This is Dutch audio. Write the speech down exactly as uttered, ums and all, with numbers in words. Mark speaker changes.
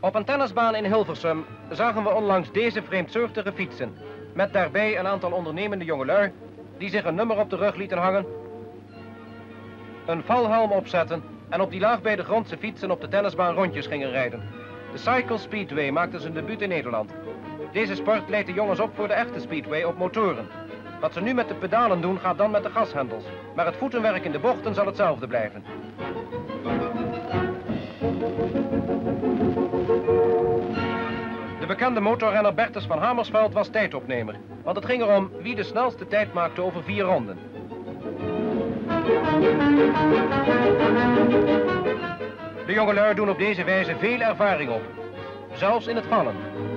Speaker 1: Op een tennisbaan in Hilversum zagen we onlangs deze vreemdsoortige fietsen. Met daarbij een aantal ondernemende jongelui die zich een nummer op de rug lieten hangen, een valhelm opzetten en op die laag bij de grondse fietsen op de tennisbaan rondjes gingen rijden. De Cycle Speedway maakte zijn debuut in Nederland. Deze sport leidt de jongens op voor de echte speedway op motoren. Wat ze nu met de pedalen doen gaat dan met de gashendels. Maar het voetenwerk in de bochten zal hetzelfde blijven. De bekende motorrenner Bertus van Hamersveld was tijdopnemer. Want het ging erom wie de snelste tijd maakte over vier ronden. De jongelui doen op deze wijze veel ervaring op. Zelfs in het vallen.